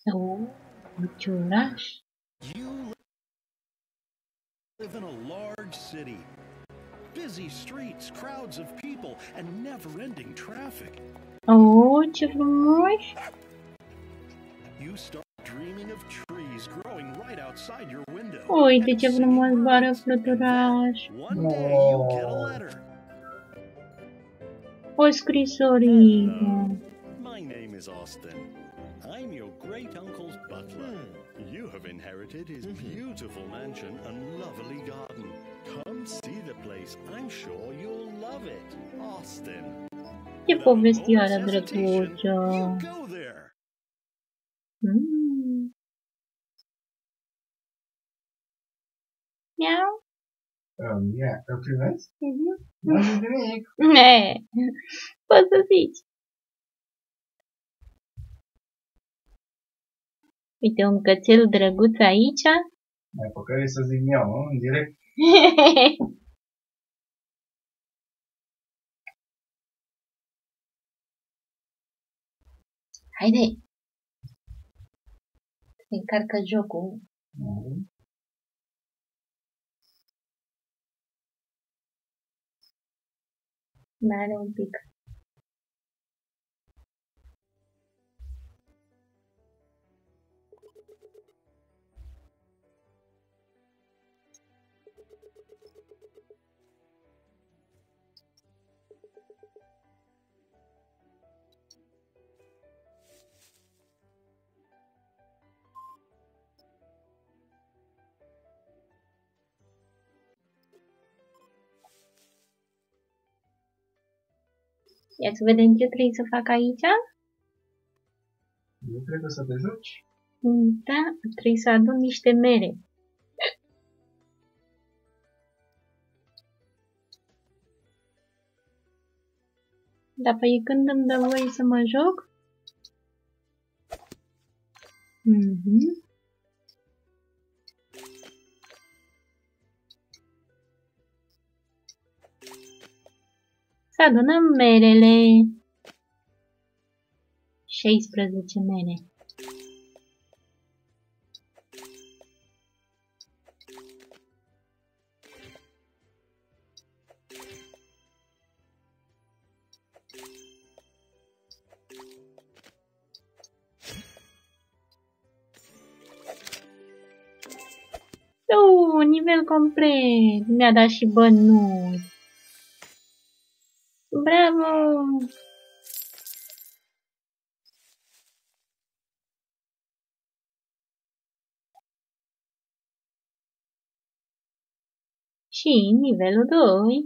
Ciuraș. You live in a large city. Busy streets, crowds of people, and never-ending traffic. Ce frumos! You start dreaming of trees growing right outside your window. Uite ce frumos zboară fluturaș. One day you get a letter. O scrisorină. My name is Austin. I'm your great uncle's butler. You have inherited his beautiful mansion and lovely garden. Come see the place. I'm sure you'll love it, Austin. Ce povestioară drăguță. You go there. Miau. Ia, îl primesc? Nu zic nimic. Ne, poți să zici. Uite un cățel drăguț aici. Mai pe care să zic eu, nu? În direct. Haide. Se încarcă jocul. Mai are un pic. Ia să vedem ce trebuie să fac aici. Nu trebuie să te joci. Da, trebuie să adun niște mere. Dar păi când îmi dă voie să mă joc? Să adunăm merele. 16 mere. Nivel complet. Mi-a dat și bănuți. Bravo! Și nivelul 2.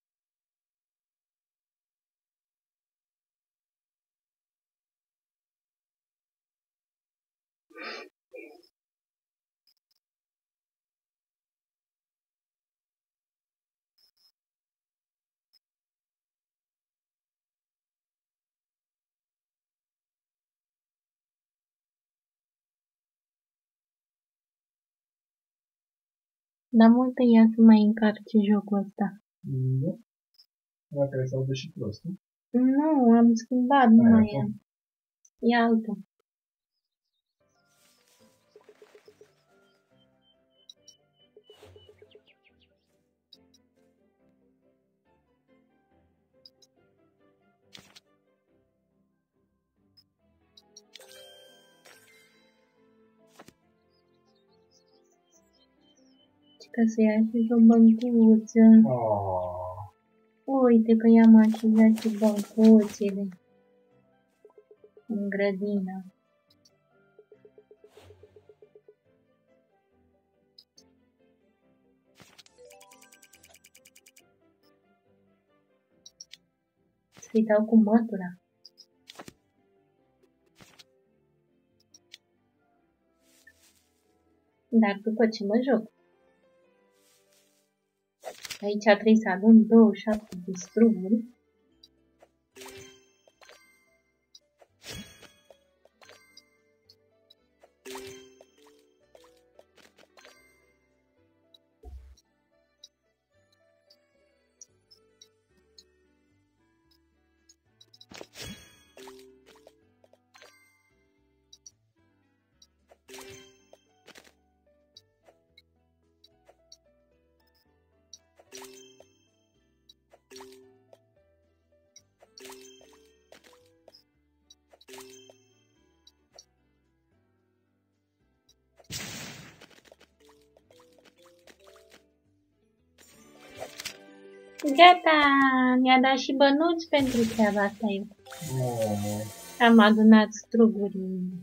Dar mult ea să mai încarce jocul ăsta. Nu. Dacă trebuie să audă și prost, nu? Nu, am schimbat, nu mai e. E altul. Ca să ia și o băncuță. Uite că i-am așezat și băncuțele în grădină. Să-i dau cu mătura. Dar după ce mă joc. Aici trebuie să adun 27 de struguri. Gata, mi-a dat și bănuți pentru treaba asta eu. Oh. Am adunat struguri.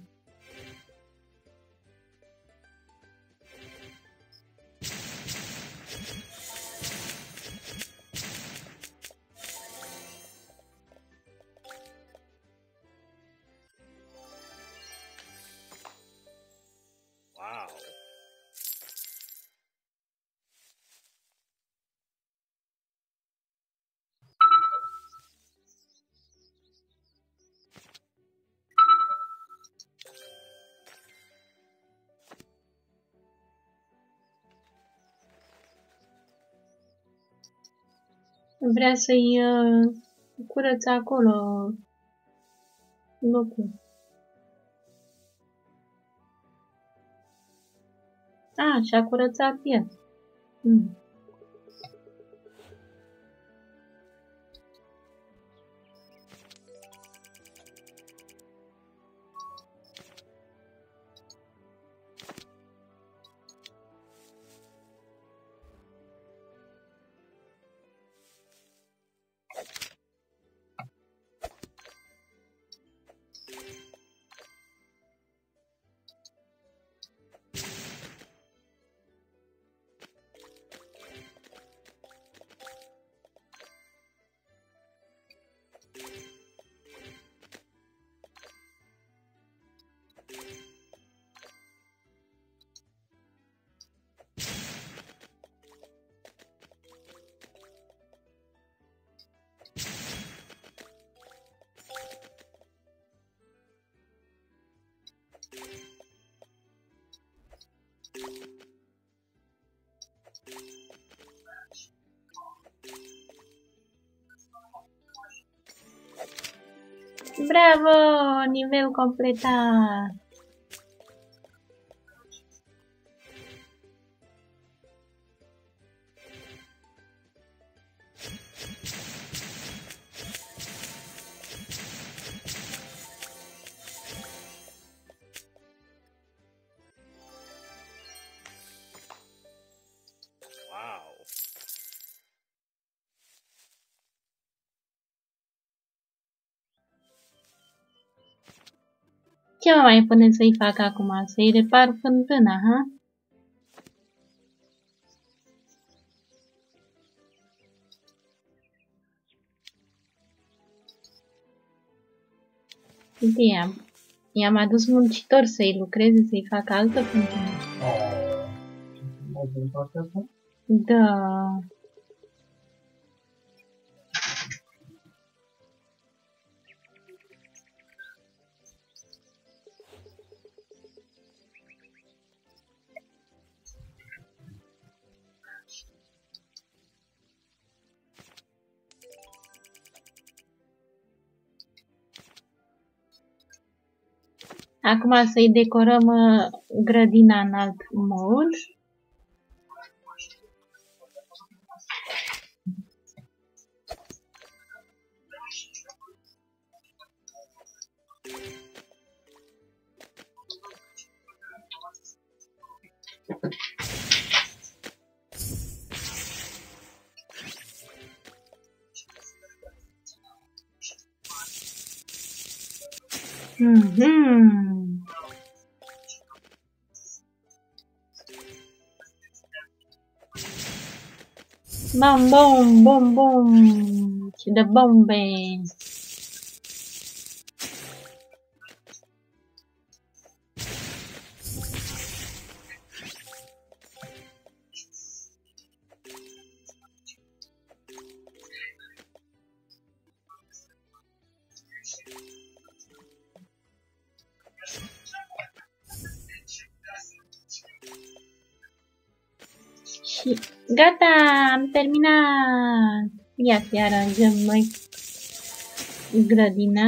Wow. Vrea să-i curăță acolo locul. Și-a curățat el. Bravo! Nivel completat! Wow. Ce mă mai pune să-i fac acum? Să-i repar fântâna, ha? Uite, i-am adus muncitori să-i lucreze, să-i facă altă fântână. Oh. Mai din partea asta? Da. Acum să-i decorăm grădina în alt mod. Bom, bom, bom, bom. Și de bombe. Și gata, am terminat. Ia să aranjăm noi grădina.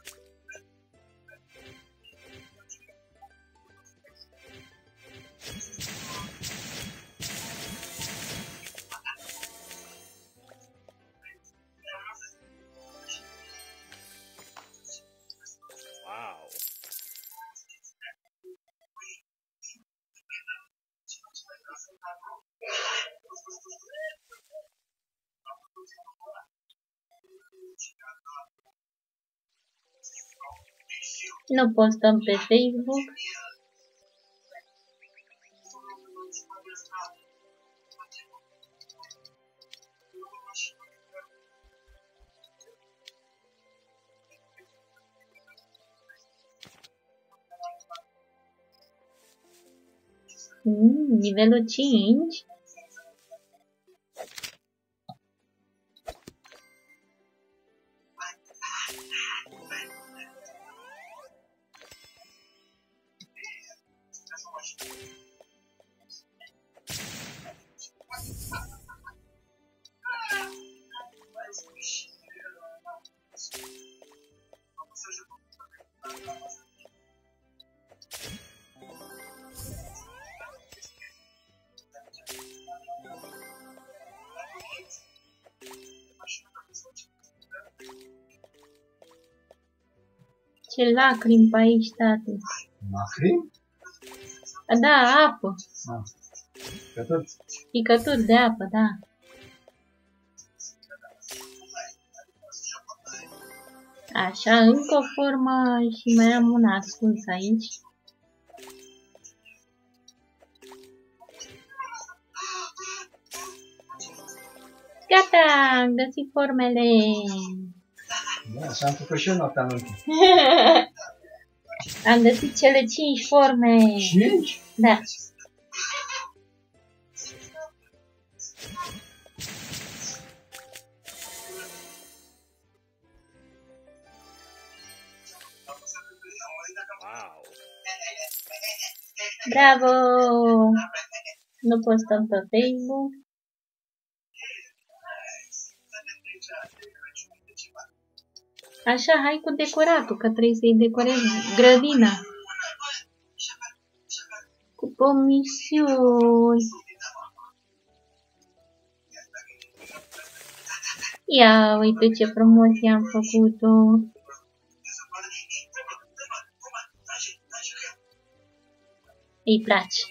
Wow. Nu postăm pe Facebook. Nivelul 5. Ce lacrimi pe aici, tati. Lacrimi? Da, apă. Picături de apă, da. Așa, încă o formă și mai am una ascuns aici. Gata, am găsit formele. Da, așa am făcut și eu noaptea în urmă. Am găsit cele 5 forme. 5? Da. Bravo! Nu postăm pe Facebook. Așa, hai cu decoratul, că trebuie să-i decorezi grădina. Cu pomisiuni. Ia, uite ce frumos i-am făcut-o. Îi place.